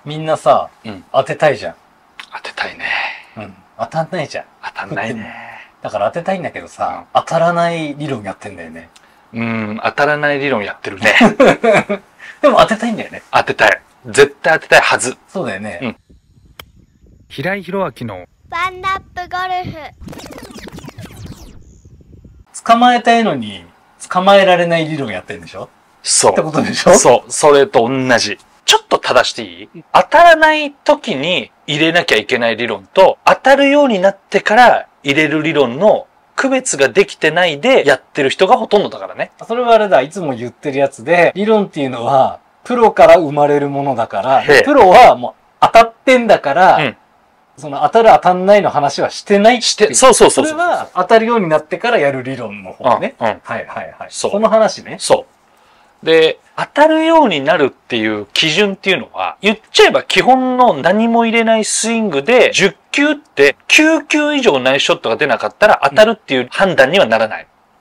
みんなさ、当てたいじゃん。 当てたいね。 当たんないじゃん。 当たんないね。 だから当てたいんだけどさ、当たらない理論やってんだよね。 当たらない理論やってるね。 でも当てたいんだよね。 当てたい。絶対当てたいはず。 そうだよね。 平井宏明のワンナップゴルフ。 捕まえたいのに、捕まえられない理論やってんでしょそう。 ってことでしょそう。それと同じ。ちょっと正していい？当たらない時に入れなきゃいけない理論と、当たるようになってから入れる理論の区別ができてないでやってる人がほとんどだからね。 それはあれだ、いつも言ってるやつで、理論っていうのは、プロから生まれるものだから、プロはもう当たってんだから、その当たる当たんないの話はしてないっていう。 そう。 それは当たるようになってからやる理論の方ね。はいはいはい。その話ね。 そう。で、当たるようになるっていう基準っていうのは、言っちゃえば基本の何も入れないスイングで、10球って9球以上ナイスショットが出なかったら当たるっていう判断にはならない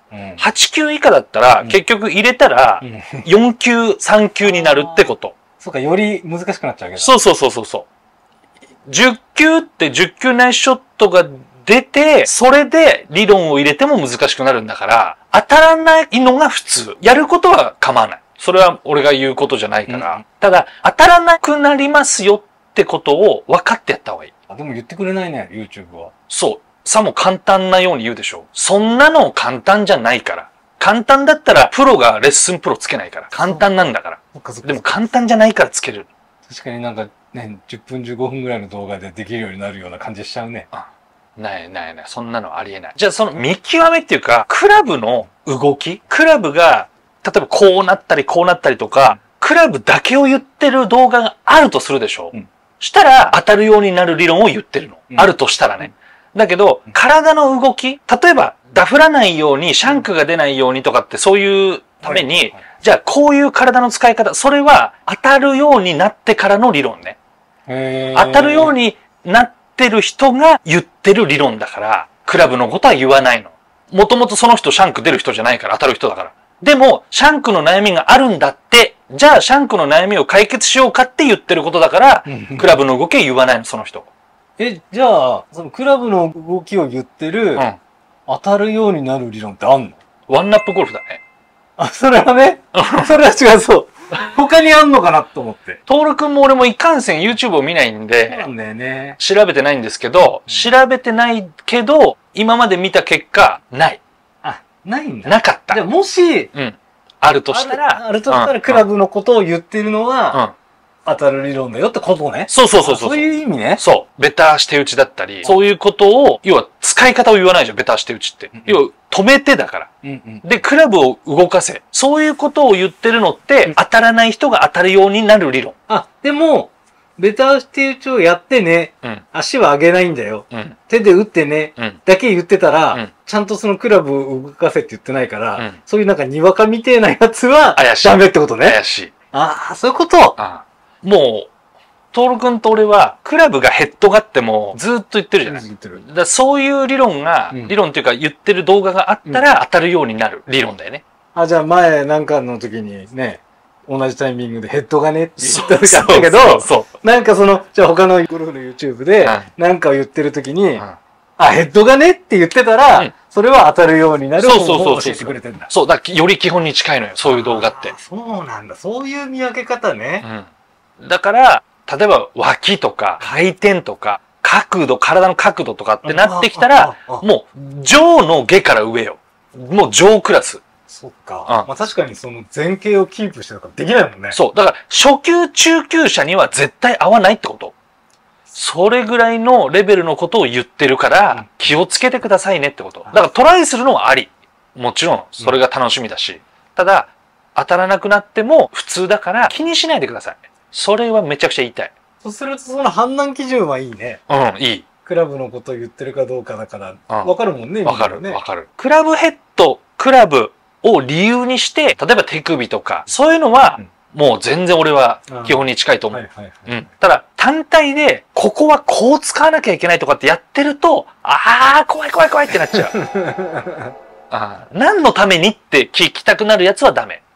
。8球以下だったら、結局入れたら、4球、3球になるってこと。 そうか、より難しくなっちゃうけど。 そう。10球って10球ナイスショットが出て、それで理論を入れても難しくなるんだから、当たらないのが普通。やることは構わない。それは俺が言うことじゃないから。ただ、当たらなくなりますよってことを分かってやった方がいい。 でも言ってくれないね、YouTube は。 そう。さも簡単なように言うでしょ。そんなの簡単じゃないから。簡単だったらプロがレッスンプロつけないから。簡単なんだから。でも簡単じゃないからつける。 確かになんかね、10分15分ぐらいの動画でできるようになるような感じしちゃうね。 ない。そんなのありえない。じゃあその見極めっていうか、クラブの動き、クラブが、例えばこうなったりこうなったりとか、クラブだけを言ってる動画があるとするでしょ。したら当たるようになる理論を言ってるの。あるとしたらね。だけど、体の動き、例えばダフらないように、シャンクが出ないようにとかってそういうために、じゃあこういう体の使い方、それは当たるようになってからの理論ね。当たるようになってる人が言ってる理論だから、クラブのことは言わないの。もともとその人シャンク出る人じゃないから当たる人だから。でも、シャンクの悩みがあるんだって、じゃあシャンクの悩みを解決しようかって言ってることだから、クラブの動きは言わないの、その人。 じゃあ、そのクラブの動きを言ってる、当たるようになる理論ってあんの？ ワンナップゴルフだね。 それはね、それは違うそう。他にあんのかなと思って。 トール君も俺もいかんせん YouTube を見ないんで、 そうなんだよね。 調べてないんですけど、調べてないけど、今まで見た結果、ない。 ないんだ。 なかった。 じゃあもし、 あるとしたら、 クラブのことを言ってるのは、当たる理論だよってことね。 そう。 そういう意味ね。 そう。ベターして打ちだったり、そういうことを、要は使い方を言わないじゃん、ベターして打ちって。要は止めてだから。で、クラブを動かせ。そういうことを言ってるのって、当たらない人が当たるようになる理論。 でも、ベターして打ちをやってね。足は上げないんだよ。手で打ってね。だけ言ってたら、ちゃんとそのクラブを動かせって言ってないから、そういうなんかにわかみてえなやつは、ダメってことね。 怪しい。 そういうこと。 もう、トール君と俺は、クラブがヘッドがあっても、ずっと言ってるじゃない。だそういう理論が、理論っていうか言ってる動画があったら当たるようになる理論だよね。 じゃあ前なんかの時にね、同じタイミングでヘッドがねって言った時あったけど、なんかじゃあ他のゴルフの YouTube で、なんかを言ってる時に、ヘッドがねって言ってたら、それは当たるようになる方法を教えてくれてんだ。 そう、だからより基本に近いのよ、そういう動画って。 そうなんだ。そういう見分け方ね。 だから、例えば脇とか回転とか角度、体の角度とかってなってきたら、もう上の下から上よ。もう上クラス。 そっか。確かにその前傾をキープしてるからできないもんね。 そう。だから初級、中級者には絶対合わないってこと。それぐらいのレベルのことを言ってるから、気をつけてくださいねってこと。だからトライするのはあり。もちろん、それが楽しみだし。ただ、当たらなくなっても普通だから気にしないでください。それはめちゃくちゃ言いたい。 そうするとその判断基準はいいね。 いい。 クラブのことを言ってるかどうかだから、わかるもんね。 わかる。クラブヘッド、クラブを理由にして、例えば手首とか、そういうのは、もう全然俺は基本に近いと思う。ただ、単体で、ここはこう使わなきゃいけないとかってやってると、怖いってなっちゃう。何のためにって聞きたくなるやつはダメ。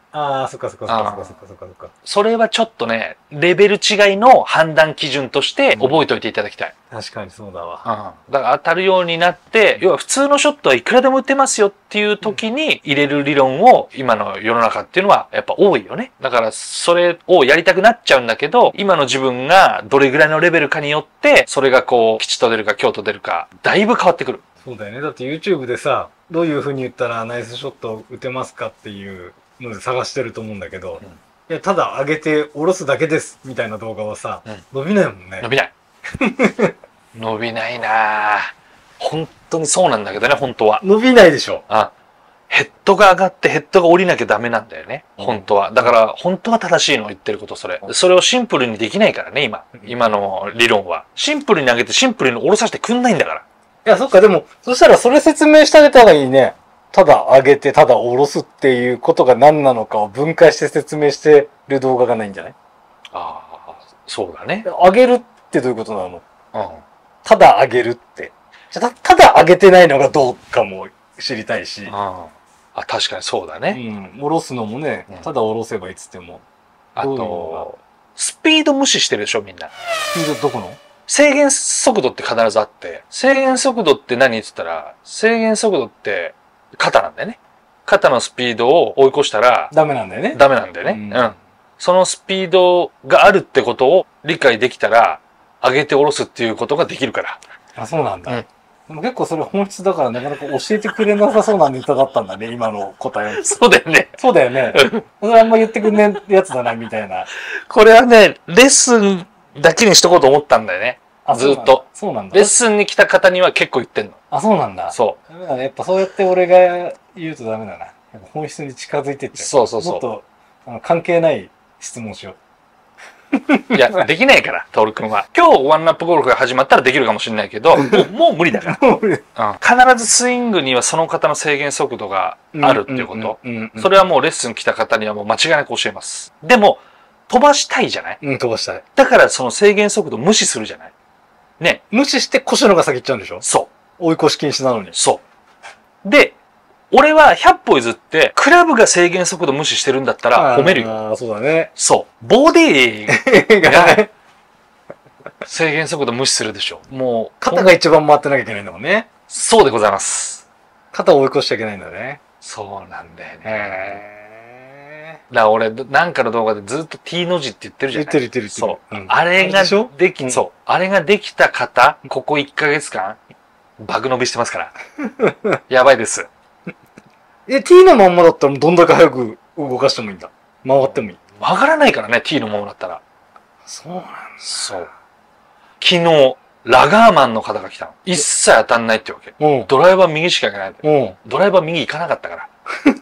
ああ、そっかそっかそっかそっかそっかそっかそっか。 それはちょっとね、レベル違いの判断基準として覚えておいていただきたい。 確かにそうだわ。 だから当たるようになって、要は普通のショットはいくらでも打てますよっていう時に入れる理論を今の世の中っていうのはやっぱ多いよね。だからそれをやりたくなっちゃうんだけど、今の自分がどれぐらいのレベルかによって、それがこう、吉と出るか京と出るか、だいぶ変わってくる。 そうだよね。だって YouTube でさ、どういう風に言ったらナイスショット打てますかっていうので探してると思うんだけど、いや、ただ上げて下ろすだけですみたいな動画はさ、伸びないもんね。 伸びない。伸びないなぁ。本当にそうなんだけどね、本当は。 伸びないでしょ。 ヘッドが上がってヘッドが降りなきゃダメなんだよね。本当は。だから、本当は正しいの言ってること、それ。それをシンプルにできないからね、今の理論は。シンプルに上げてシンプルに下ろさせてくんないんだから。 いや、そっか、でも、そしたらそれ説明してあげた方がいいね。ただ上げて、ただ下ろすっていうことが何なのかを分解して説明してる動画がないんじゃない？ ああ、そうだね。 上げるってどういうことなの？ うん。 ただ上げるって。じゃただ上げてないのがどうかも知りたいし。 確かにそうだね。 下ろすのもね、ただ下ろせばいいっつっても。 あと、スピード無視してるでしょ、みんな。 スピードどこの？ 制限速度って必ずあって、制限速度って何って言ったら、制限速度って肩なんだよね。肩のスピードを追い越したら、 ダメなんだよね。 ダメなんだよね。そのスピードがあるってことを理解できたら、上げて下ろすっていうことができるから。 あ、そうなんだ。でも結構それ本質だからなかなか教えてくれなさそうなネタだったんだね、今の答えを。 そうだよね。 そうだよね。それあんま言ってくんねえやつだな、みたいな。 これはね、レッスンだけにしとこうと思ったんだよね。ずっと。 そうなんだ。 レッスンに来た方には結構言ってんの。 あ、そうなんだ。 そう。 ダメだね。やっぱそうやって俺が言うとダメだな。本質に近づいてっちゃう。 そうそうそう。 もっと関係ない質問しよう。 いや、できないから、トール君は。今日ワンナップゴルフが始まったらできるかもしれないけど、もう無理だから。必ずスイングにはその方の制限速度があるっていうこと。それはもうレッスン来た方にはもう間違いなく教えます。でも、飛ばしたいじゃない？ 飛ばしたい。 だからその制限速度無視するじゃない？ね。 無視して腰のが先行っちゃうんでしょ？ そう。 追い越し禁止なのに。 そう。で、俺は100歩譲って、クラブが制限速度無視してるんだったら褒めるよ。 ああ、そうだね。 そう。ボディが制限速度無視するでしょ。もう。 肩が一番回ってなきゃいけないんだもんね。 そうでございます。 肩を追い越しちゃいけないんだね。 そうなんだよね。だから俺、なんかの動画でずっと T の字って言ってるじゃない？ 言ってる。 そう。あれができ、そう。あれができた方、ここ1ヶ月間、爆伸びしてますから。やばいです。 T のまんまだったらどんだけ早く動かしてもいいんだ。回ってもいい。 曲がらないからね、T のままだったら。 そうなんだ。 そう。昨日、ラガーマンの方が来たの。一切当たんないってわけ。ドライバー右しか行かない。ドライバー右行かなかったから。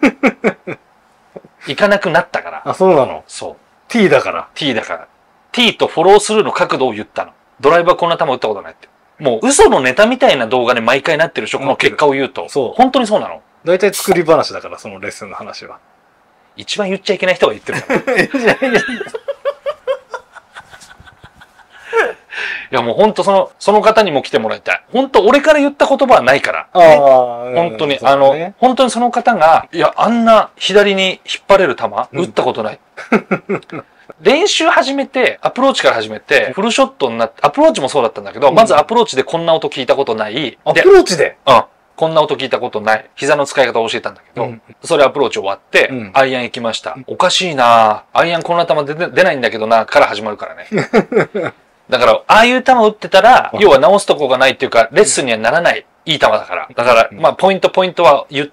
行かなくなったから。 あ、そうなの？ そう。 T だから。 T だから。T とフォロースルーの角度を言ったの。ドライバーこんな球打ったことないって。もう嘘のネタみたいな動画で毎回なってるでしょ、この結果を言うと。そう。本当にそうなの。 大体作り話だから、そのレッスンの話は。 一番言っちゃいけない人が言ってるから。いやもう本当その方にも来てもらいたい。本当俺から言った言葉はないから。本当に、本当にその方が、いや、あんな左に引っ張れる球、打ったことない。練習始めて、アプローチから始めて、フルショットになって、アプローチもそうだったんだけど、まずアプローチでこんな音聞いたことない。 アプローチで？ こんな音聞いたことない。膝の使い方を教えたんだけど、それアプローチ終わって、アイアン行きました。おかしいなぁ。アイアンこんな球出ないんだけどな、から始まるからね。だから、ああいう球打ってたら、要は直すとこがないっていうか、レッスンにはならない。いい球だから。だから、まあ、ポイントは言って、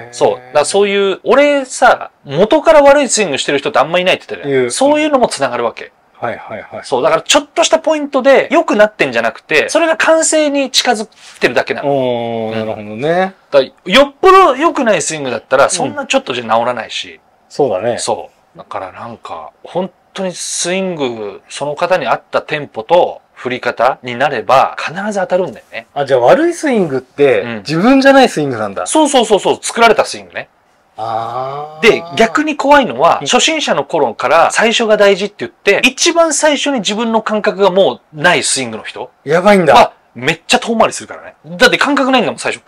そう。だからそういう、俺さ、元から悪いスイングしてる人ってあんまいないって言ってたよ。そういうのも繋がるわけ。そう。だからちょっとしたポイントで良くなってんじゃなくて、それが完成に近づってるだけなの。 なるほどね。 よっぽど良くないスイングだったら、そんなちょっとじゃ治らないし。 そうだね。 そう。だからなんか、本当にスイング、その方に合ったテンポと振り方になれば、必ず当たるんだよね。 じゃあ悪いスイングって、自分じゃないスイングなんだ。 そう。作られたスイングね。で、逆に怖いのは、初心者の頃から最初が大事って言って、一番最初に自分の感覚がもうないスイングの人。 やばいんだ。 めっちゃ遠回りするからね。だって感覚ないんだもん、最初から。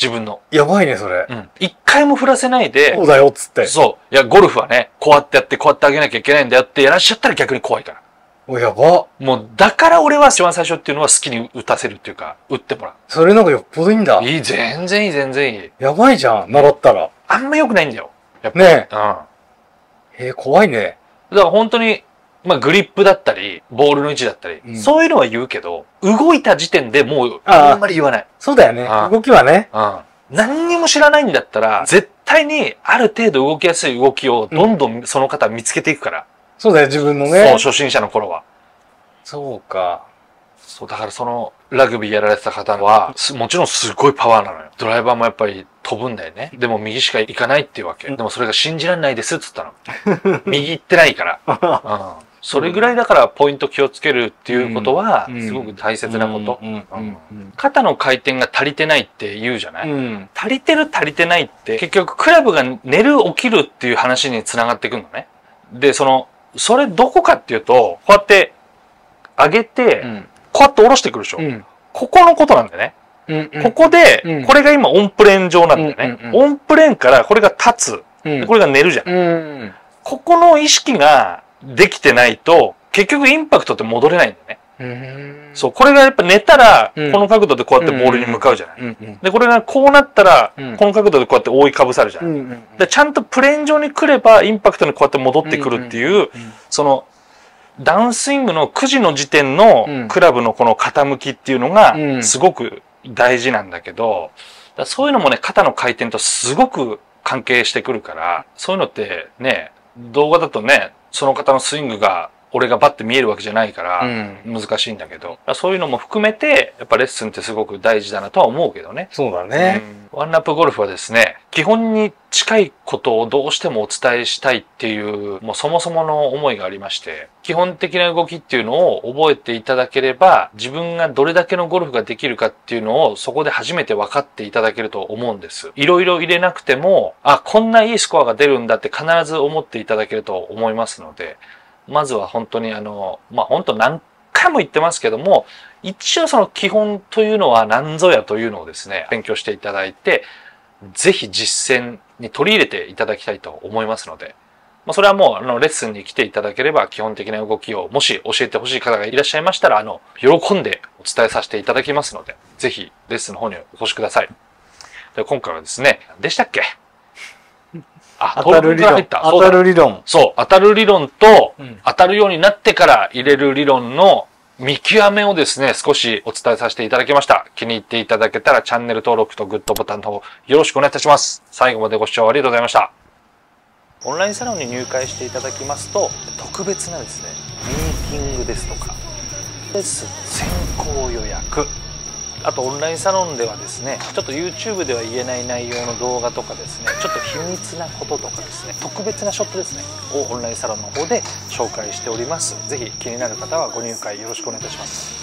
自分の。 やばいね、それ。 うん。一回も振らせないで。 そうだよ、つって。 そう。いや、ゴルフはね、こうやってやって、こうやってあげなきゃいけないんだよってやらしちゃったら逆に怖いから。 お、やば。 もう、だから俺は一番最初っていうのは好きに打たせるっていうか、打ってもらう。 それなんかよっぽどいいんだ。 いい、全然いい、全然いい。 やばいじゃん、習ったら。 あんま良くないんだよ。やっぱり。 ねえ。 うん。怖いね。 だから本当に、まあ、グリップだったり、ボールの位置だったり、そういうのは言うけど、動いた時点でもう、あんまり言わない。 そうだよね。動きはね。 何にも知らないんだったら、絶対にある程度動きやすい動きをどんどんその方見つけていくから。 そうだよ、自分のね。 そう、初心者の頃は。 そうか。 そう、だからその、ラグビーやられてた方は、もちろんすごいパワーなのよ。ドライバーもやっぱり飛ぶんだよね。でも右しか行かないっていうわけ。でもそれが信じられないですっつったの。右行ってないから。それぐらいだからポイント気をつけるっていうことは、すごく大切なこと。肩の回転が足りてないって言うじゃない、足りてる足りてないって、結局クラブが寝る起きるっていう話につながってくるのね。で、それどこかっていうと、こうやって上げて、こうやって下ろしてくるでしょ。ここのことなんだよね。ここで、これが今オンプレーン上なんだよね。オンプレーンからこれが立つ。これが寝るじゃん。ここの意識ができてないと、結局インパクトって戻れないんだよね。そう、これがやっぱ寝たら、この角度でこうやってボールに向かうじゃない。で、これがこうなったら、この角度でこうやって覆いかぶさるじゃない。で、ちゃんとプレーン上に来れば、インパクトにこうやって戻ってくるっていう、ダウンスイングの9時の時点のクラブのこの傾きっていうのがすごく大事なんだけど、そういうのもね、肩の回転とすごく関係してくるから、そういうのってね、動画だとね、その方のスイングが俺がバッて見えるわけじゃないから難しいんだけど、そういうのも含めてやっぱレッスンってすごく大事だなとは思うけどね。 そうだね。 ワンラップゴルフはですね、基本に近いことをどうしてもお伝えしたいっていう、もうそもそもの思いがありまして、基本的な動きっていうのを覚えていただければ、自分がどれだけのゴルフができるかっていうのをそこで初めて分かっていただけると思うんです。いろいろ入れなくても、こんないいスコアが出るんだって必ず思っていただけると思いますので、まずは本当に本当何回も言ってますけども、一応その基本というのは何ぞやというのをですね、勉強していただいて、ぜひ実践に取り入れていただきたいと思いますので、それはもうレッスンに来ていただければ基本的な動きをもし教えてほしい方がいらっしゃいましたら、喜んでお伝えさせていただきますので、ぜひレッスンの方にお越しください。で、今回はですね、でしたっけ？ 当たる理論。当たる理論。 そう、当たる理論と、当たるようになってから入れる理論の見極めをですね、少しお伝えさせていただきました。気に入っていただけたらチャンネル登録とグッドボタンの方よろしくお願いいたします。最後までご視聴ありがとうございました。オンラインサロンに入会していただきますと、特別なですね、ミーティングですとか、レッスン先行予約、あとオンラインサロンではですね、ちょっと YouTube では言えない内容の動画とかですね、ちょっと秘密なこととかですね、特別なショットですね、をオンラインサロンの方で紹介しております。ぜひ気になる方はご入会よろしくお願いいたします。